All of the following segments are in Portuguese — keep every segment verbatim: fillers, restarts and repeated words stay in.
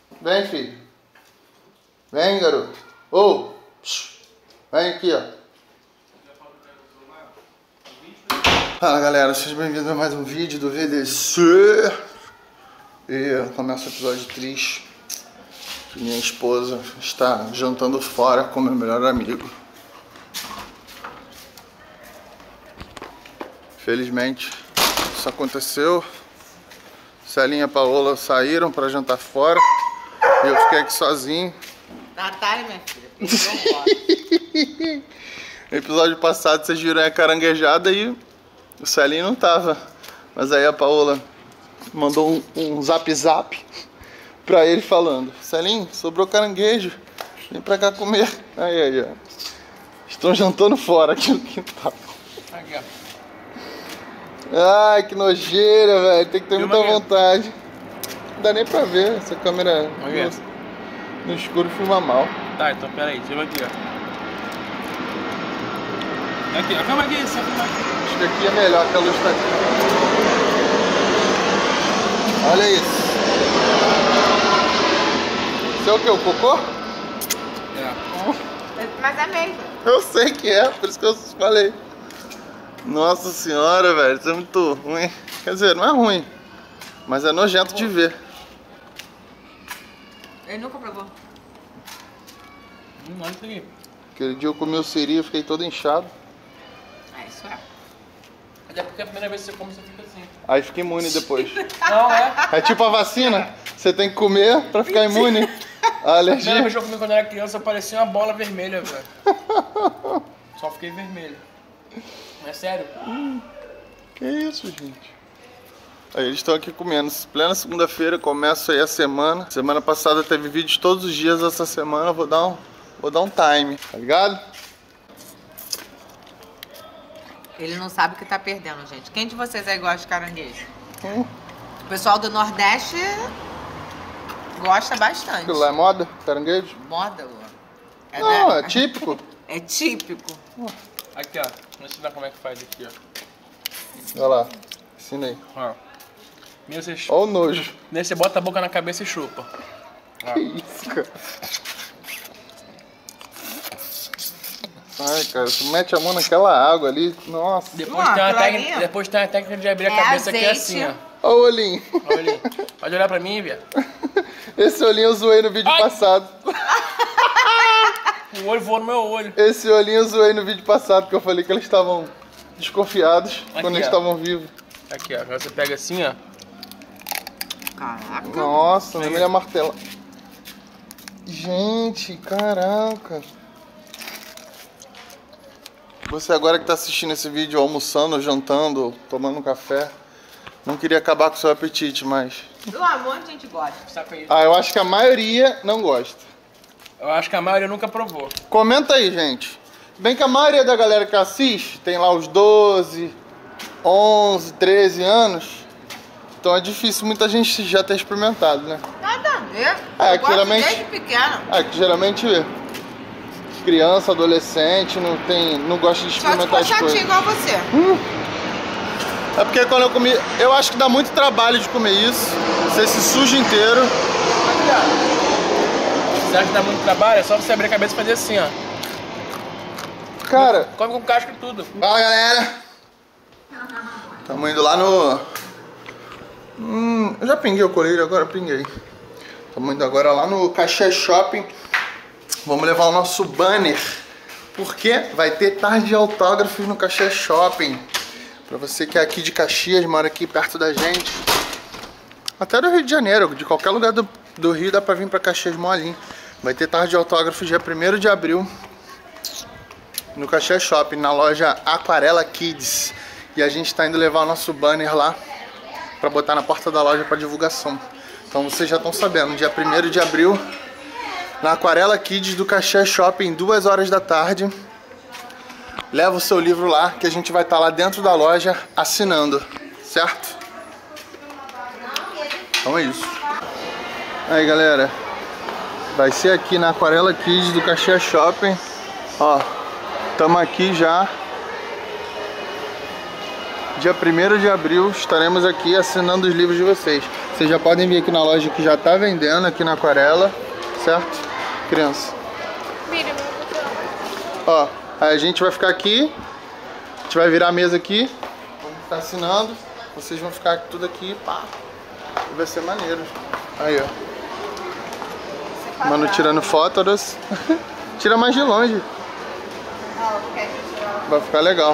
Vem, filho. Vem, garoto. Ô, oh. Vem aqui, ó. Fala, galera. Sejam bem-vindos a mais um vídeo do V D C. E começa o episódio triste. Que minha esposa está jantando fora com meu melhor amigo. Felizmente, isso aconteceu. Celinha e a Paola saíram para jantar fora. E eu fiquei aqui sozinho. Natália, minha filha. No episódio passado vocês viram a caranguejada e o Celinho não tava. Mas aí a Paola mandou um, um zap zap pra ele falando: Celinho, sobrou caranguejo, vem pra cá comer. Aí, aí, ó. Estão jantando fora aqui no quintal. Aqui, ó. Ai, que nojeira, velho. Tem que ter Filma muita aqui. vontade. Não dá nem pra ver. Essa câmera Aqui. no, no escuro filma mal. Tá, então pera aí, filma aqui, ó. Aqui, ó, filma aqui, você filma aqui. Acho que aqui é melhor que a luz tá aqui. Olha isso. Isso é o que? O cocô? É. Mas é mesmo. Eu sei que é, por isso que eu falei. Nossa senhora, velho, isso é muito ruim. Quer dizer, não é ruim, mas é nojento de ver. Ele nunca provou. Hum, olha isso aqui. Aquele dia eu comi o siri e fiquei todo inchado. É, isso é. Até porque a primeira vez que você come, você fica assim. Aí fica imune depois. Não, é. É tipo a vacina, você tem que comer pra ficar imune. A A primeira alergia. vez que eu comi quando eu era criança, parecia uma bola vermelha, velho. Só fiquei vermelho. Não é sério? Que isso, gente? Aí eles estão aqui comendo. Plena segunda-feira, começa aí a semana. Semana passada teve vídeos todos os dias. Essa semana eu vou dar um, vou dar um time, tá ligado? Ele não sabe o que tá perdendo, gente. Quem de vocês aí gosta de caranguejo? Hum, O pessoal do Nordeste gosta bastante. aquilo lá é moda? Caranguejo? Moda, Lu. É Não, da- é típico. É típico. Aqui, ó. Vou ensinar como é que faz aqui, ó. Olha lá, ensina aí. Ó. Primeiro você, Olha o nojo. primeiro você bota a boca na cabeça e chupa. Ó. Que isso, cara? Ai, cara, tu mete a mão naquela água ali. Nossa. Depois, Ah, tem uma aquilo técnica, ali? depois tem uma técnica de abrir a É cabeça aqui azeite. assim, ó. Olha o olhinho. Olha ali. Pode olhar pra mim, viado. Esse olhinho eu zoei no vídeo Ai. passado. O olho voou no meu olho. Esse olhinho eu zoei no vídeo passado, que eu falei que eles estavam desconfiados Aqui, quando eles ó. estavam vivos. Aqui, ó. Agora você pega assim, ó. Caraca. Nossa, nem é martela. Gente, caraca. Você agora que tá assistindo esse vídeo almoçando, jantando, tomando um café, não queria acabar com o seu apetite, mas... Do amor, a gente gosta. Saca aí. Ah, eu acho que a maioria não gosta. Eu acho que a maioria nunca provou. Comenta aí, gente. Bem que a maioria da galera que assiste tem lá os doze, onze, treze anos. Então é difícil muita gente já ter experimentado, né? Nada a ver. É, Eu gosto geralmente- desde pequeno. É que geralmente criança, adolescente não, tem, não gosta de Só se experimentar for as chatinho coisas. igual você. É porque quando eu comi, eu acho que dá muito trabalho de comer isso. Você se suja inteiro. Aqui, ó. Você acha que dá muito trabalho? É só você abrir a cabeça e fazer assim, ó. Cara, Come com casca e tudo. fala, galera. Estamos indo lá no... Hum, eu já pinguei o colírio, agora eu pinguei. Estamos indo agora lá no Caxias Shopping. Vamos levar o nosso banner. Porque vai ter tarde de autógrafos no Caxias Shopping. Pra você que é aqui de Caxias, mora aqui perto da gente. Até do Rio de Janeiro, de qualquer lugar do, do Rio dá pra vir pra Caxias molinho. Vai ter tarde de autógrafos dia primeiro de abril. No Caxias Shopping, na loja Aquarela Kids. E a gente tá indo levar o nosso banner lá pra botar na porta da loja pra divulgação. Então vocês já estão sabendo, dia primeiro de abril, na Aquarela Kids do Caxias Shopping, duas horas da tarde. Leva o seu livro lá, que a gente vai estar lá dentro da loja assinando, certo? Então é isso. Aí, galera, vai ser aqui na Aquarela Kids do Caxias Shopping. Ó, estamos aqui já. Dia primeiro de abril estaremos aqui assinando os livros de vocês. Vocês já podem vir aqui na loja que já tá vendendo aqui na Aquarela, certo? Criança. Ó, aí a gente vai ficar aqui, a gente vai virar a mesa aqui, vamos ficar assinando, vocês vão ficar tudo aqui, pá, e vai ser maneiro. Aí, ó. Mano tirando fotos, tira mais de longe. Vai ficar legal.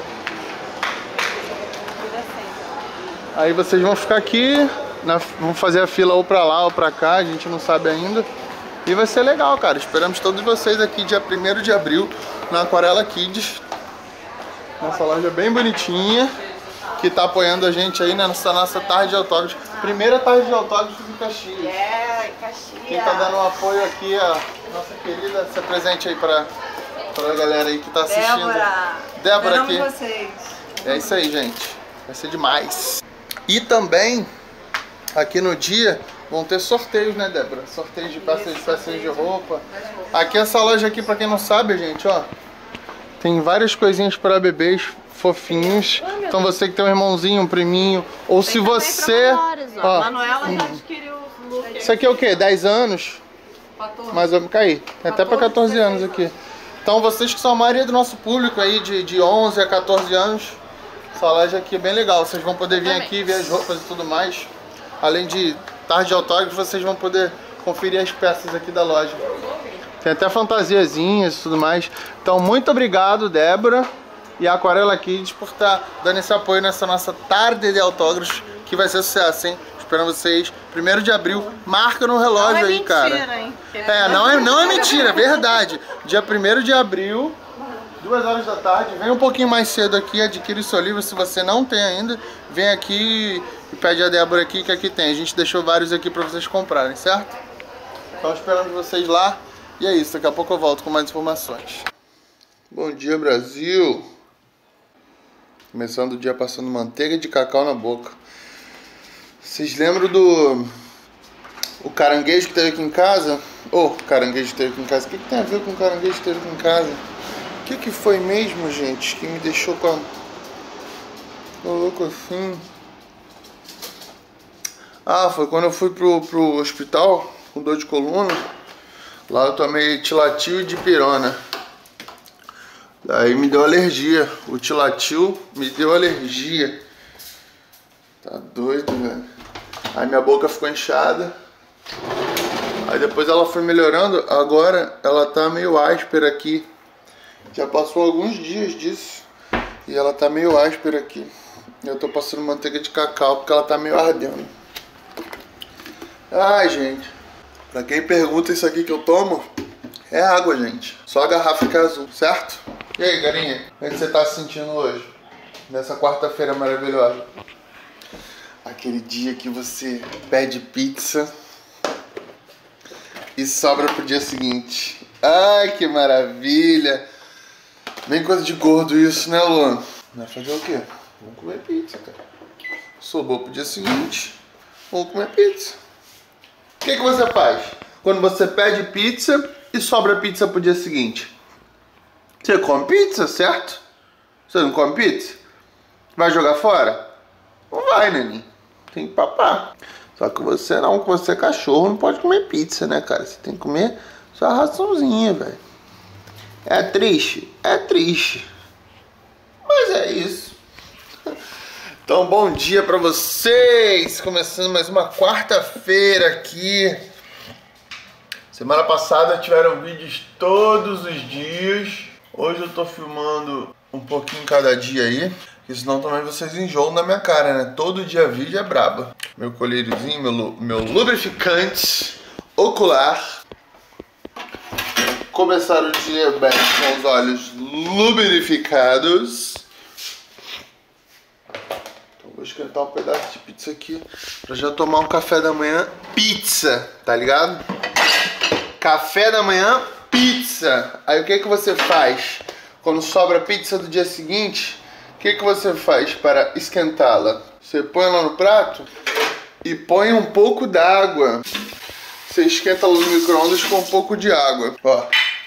Aí vocês vão ficar aqui, na, vão fazer a fila ou pra lá ou pra cá, a gente não sabe ainda. E vai ser legal, cara. Esperamos todos vocês aqui dia primeiro de abril na Aquarela Kids. Nessa loja bem bonitinha, que tá apoiando a gente aí nessa nossa tarde de autógrafos. Primeira tarde de autógrafos em Caxias. É, em Caxias. Quem tá dando um apoio aqui, a nossa querida, se presente aí pra, pra galera aí que tá assistindo. Débora. Débora aqui. Vocês. É isso aí, gente. Vai ser demais. E também, aqui no dia, vão ter sorteios, né, Débora? Sorteios de peças, de peças de roupa. Aqui essa loja aqui, pra quem não sabe, gente, ó, tem várias coisinhas para bebês fofinhos. Então você que tem um irmãozinho, um priminho, ou se você... Ó, Manuela já adquiriu o look. isso aqui é o quê? dez anos? Mas vamos cair. Tem até para quatorze anos aqui. Então vocês que são a maioria do nosso público aí, de, de onze a quatorze anos, essa loja aqui é bem legal. Vocês vão poder vir aqui, ver as roupas e tudo mais. Além de tarde de autógrafo, vocês vão poder conferir as peças aqui da loja. Tem até fantasiazinhas e tudo mais. Então, muito obrigado, Débora e a Aquarela Kids, por estar dando esse apoio nessa nossa tarde de autógrafos, que vai ser sucesso, hein? Esperando vocês. primeiro de abril, marca no relógio não é aí, mentira, cara. Hein? É, não é, não é mentira, é verdade. Dia primeiro de abril, duas horas da tarde. Vem um pouquinho mais cedo aqui, adquire o seu livro. Se você não tem ainda, vem aqui e pede a Débora aqui, que aqui tem. A gente deixou vários aqui pra vocês comprarem, certo? Então esperando vocês lá. E é isso, daqui a pouco eu volto com mais informações. Bom dia, Brasil! Começando o dia passando manteiga de cacau na boca. Vocês lembram do... o caranguejo que teve aqui em casa? Ô, oh, caranguejo que teve aqui em casa. O que, que tem a ver com o caranguejo que teve aqui em casa? O que, que foi mesmo, gente, que me deixou com a... louco assim? Ah, foi quando eu fui pro, pro hospital com dor de coluna. Lá eu tomei tilatil e dipirona. Daí me deu alergia. O tilatil me deu alergia. Tá doido, velho. Aí minha boca ficou inchada. Aí depois ela foi melhorando. Agora ela tá meio áspera aqui. Já passou alguns dias disso. E ela tá meio áspera aqui. Eu tô passando manteiga de cacau porque ela tá meio ardendo. Ai, gente. Pra quem pergunta, isso aqui que eu tomo é água, gente. Só a garrafa que é azul, certo? E aí, galinha? Como é que você tá se sentindo hoje? Nessa quarta-feira maravilhosa. Aquele dia que você pede pizza e sobra pro dia seguinte. Ai, que maravilha. Bem coisa de gordo isso, né, Luan? Vai fazer o quê? Vamos comer pizza, cara. Sobrou pro dia seguinte, vamos comer pizza. O que, que você faz quando você pede pizza e sobra pizza pro dia seguinte? Você come pizza, certo? Você não come pizza? Vai jogar fora? Não vai, neném. Tem que papar. Só que você não, que você é cachorro, não pode comer pizza, né, cara? Você tem que comer sua raçãozinha, velho. É triste? É triste. Mas é isso. Então, bom dia pra vocês! Começando mais uma quarta-feira aqui. Semana passada tiveram vídeos todos os dias. Hoje eu tô filmando um pouquinho cada dia aí, porque senão também vocês enjoam da minha cara, né? Todo dia vídeo é braba. Meu colíriozinho, meu, meu lubrificante ocular. Começar o dia bem com os olhos lubrificados. Vou esquentar um pedaço de pizza aqui pra já tomar um café da manhã pizza, tá ligado? Café da manhã pizza. Aí o que que você faz quando sobra pizza do dia seguinte? O que que você faz para esquentá-la? Você põe ela no prato e põe um pouco d'água. Você esquenta ela no micro-ondas com um pouco de água. Ó,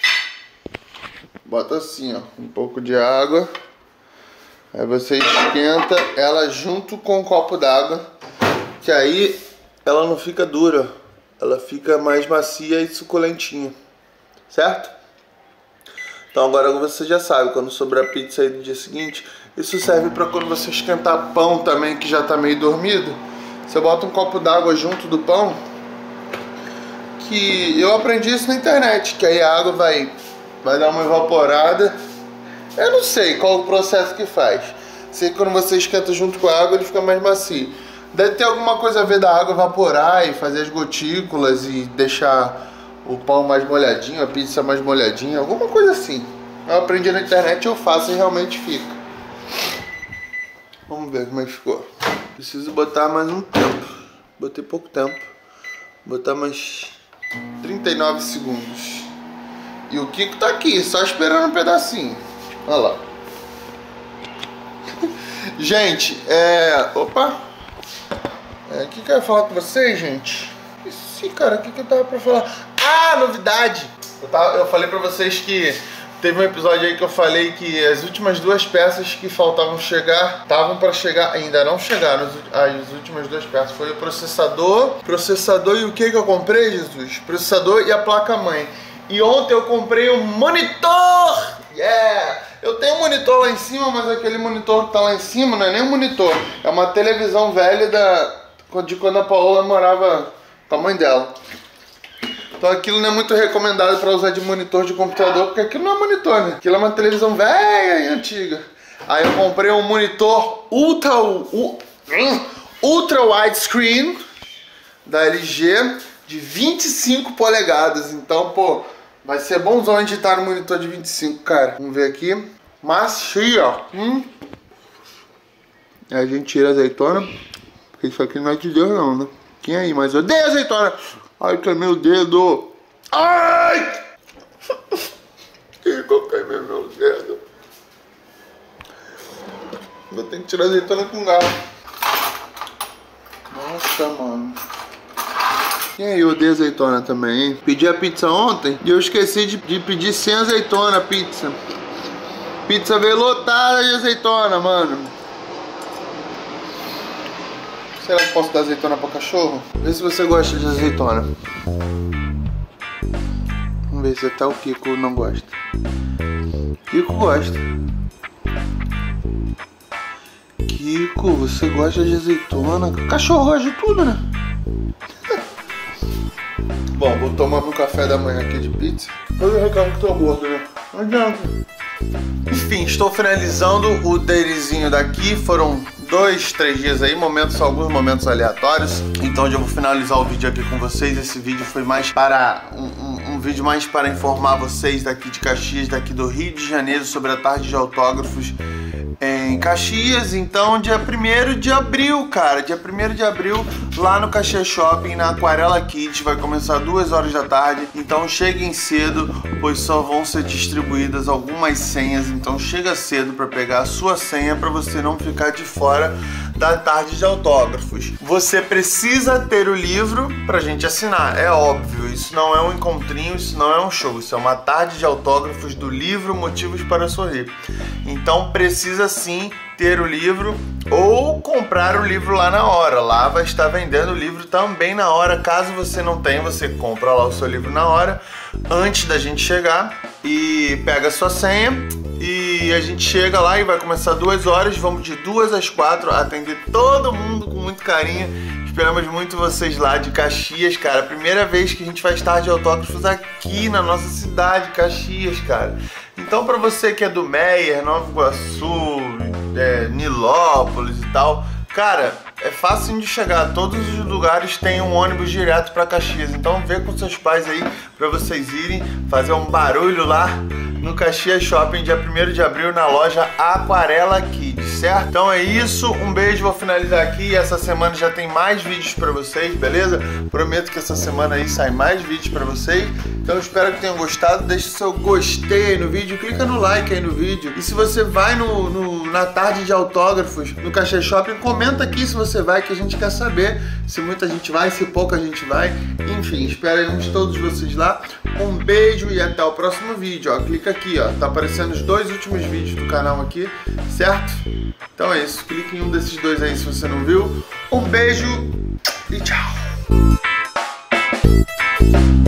bota assim, ó, um pouco de água. Aí você esquenta ela junto com um copo d'água, que aí ela não fica dura, ela fica mais macia e suculentinha, certo? Então agora você já sabe, quando sobrar pizza aí no dia seguinte, isso serve para quando você esquentar pão também, que já tá meio dormido. Você bota um copo d'água junto do pão, que eu aprendi isso na internet, que aí a água vai, vai dar uma evaporada. Eu não sei qual o processo que faz. Sei que quando você esquenta junto com a água, ele fica mais macio. Deve ter alguma coisa a ver da água evaporar e fazer as gotículas e deixar o pão mais molhadinho, a pizza mais molhadinha, alguma coisa assim. Eu aprendi na internet, eu faço e realmente fica. Vamos ver como é que ficou. Preciso botar mais um tempo. Botei pouco tempo. Botar mais trinta e nove segundos. E o Kiko tá aqui, só esperando um pedacinho. Olha lá. Gente, é... Opa! O é, que, que eu ia falar com vocês, gente? Esse cara, o que, que eu tava pra falar? Ah, novidade! Eu, tava, eu falei pra vocês que teve um episódio aí que eu falei que as últimas duas peças que faltavam chegar, estavam pra chegar, ainda não chegaram as últimas duas peças. Foi o processador, processador e o que que eu comprei, Jesus? Processador e a placa-mãe. E ontem eu comprei um monitor! Yeah! Eu tenho um monitor lá em cima, mas aquele monitor que tá lá em cima não é nem um monitor. É uma televisão velha da, de quando a Paola morava, tamanho dela. Então aquilo não é muito recomendado para usar de monitor de computador, porque aquilo não é monitor, né? Aquilo é uma televisão velha e antiga. Aí eu comprei um monitor ultra, ultra widescreen da L G de vinte e cinco polegadas. Então, pô, vai ser bonzão editar no monitor de vinte e cinco, cara. Vamos ver aqui. Macio, ó. Hum. Aí a gente tira a azeitona, porque isso aqui não é de Deus não, né? Quem aí mais odeia azeitona? Ai, queimei o dedo. Ai! Eu queimei meu dedo. Vou ter que tirar a azeitona com garfo. Nossa, mano. Quem aí odeia azeitona também, hein? Pedi a pizza ontem e eu esqueci de, de pedir sem azeitona a pizza. Pizza veio lotada de azeitona, mano. Será que posso dar azeitona para cachorro? Vê se você gosta de azeitona. Vamos ver se até o Kiko não gosta. Kiko gosta. Kiko, você gosta de azeitona? Cachorro gosta de tudo, né? Bom, vou tomar meu café da manhã aqui de pizza. Eu reclamo que tô gordo, né? Não adianta. Enfim, estou finalizando o dailyzinho daqui. Foram dois, três dias aí, momentos, alguns momentos aleatórios. Então já vou finalizar o vídeo aqui com vocês. Esse vídeo foi mais para um, um, um vídeo mais para informar vocês daqui de Caxias, daqui do Rio de Janeiro, sobre a tarde de autógrafos em Caxias. Então dia primeiro de abril, cara, dia primeiro de abril, lá no Caxias Shopping, na Aquarela Kids, vai começar duas horas da tarde. Então cheguem cedo, pois só vão ser distribuídas algumas senhas. Então chega cedo para pegar a sua senha, para você não ficar de fora da tarde de autógrafos. Você precisa ter o livro pra gente assinar, é óbvio. Isso não é um encontrinho, isso não é um show. Isso é uma tarde de autógrafos do livro Motivos para Sorrir. Então precisa sim ter o livro ou comprar o livro lá na hora. Lá vai estar vendendo o livro também na hora. Caso você não tenha, você compra lá o seu livro na hora, antes da gente chegar, e pega a sua senha. E a gente chega lá e vai começar duas horas. Vamos de duas às quatro atender todo mundo com muito carinho. Esperamos muito vocês lá de Caxias, cara. Primeira vez que a gente vai estar de autógrafos aqui na nossa cidade, Caxias, cara. Então, pra você que é do Meier, Nova Iguaçu, é, Nilópolis e tal, cara, é fácil de chegar. Todos os lugares têm um ônibus direto pra Caxias. Então, vê com seus pais aí pra vocês irem fazer um barulho lá no Caxias Shopping, dia primeiro de abril, na loja Aquarela Kids, certo? Então é isso, um beijo, vou finalizar aqui. Essa semana já tem mais vídeos pra vocês, beleza? Prometo que essa semana aí sai mais vídeos pra vocês. Então espero que tenham gostado, deixe seu gostei aí no vídeo, clica no like aí no vídeo. E se você vai no, no, na tarde de autógrafos no Caxias Shopping, comenta aqui se você vai, que a gente quer saber se muita gente vai, se pouca gente vai. Enfim, esperamos todos vocês lá. Um beijo e até o próximo vídeo, ó. Clica aqui, ó, tá aparecendo os dois últimos vídeos do canal aqui, certo? Então é isso, clique em um desses dois aí se você não viu. Um beijo e tchau! Thank